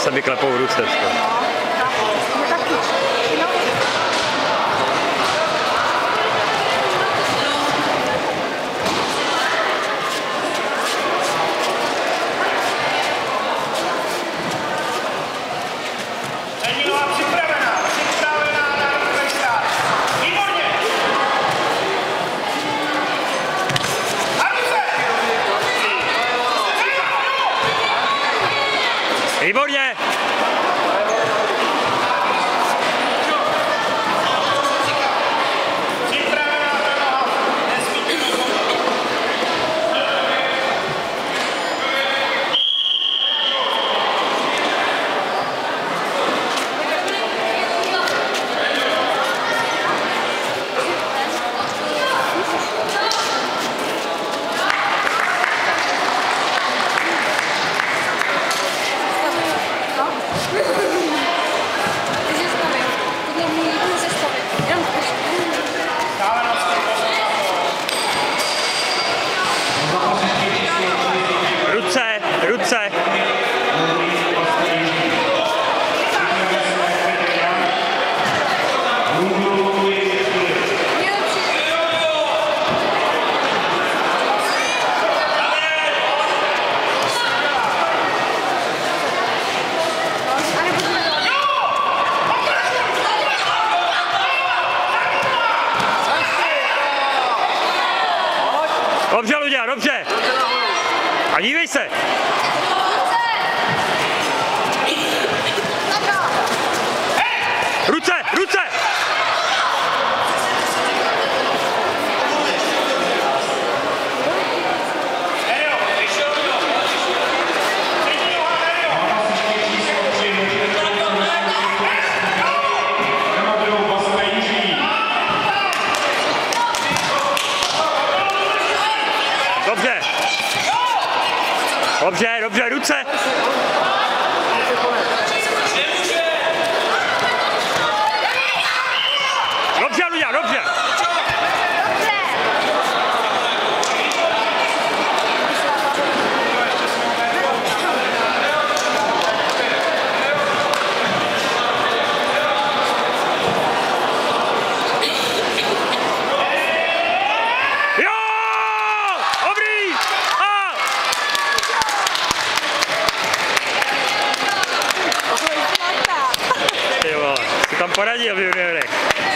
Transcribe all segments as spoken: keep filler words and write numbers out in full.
se mi klepou ruce. Výborně! Ruce, ruce. Dobře, Luďa, dobře. A dívej se. Ruce, ruce. Dobře. Dobře, dobře, ruce. Dobře, Luďa, dobře. Tam poradil v juniorech.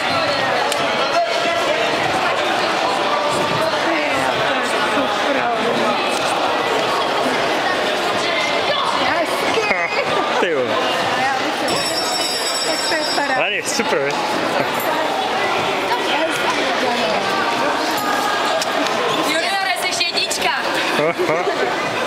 Ty jo. Ale je super. Juniore, jsi jednička.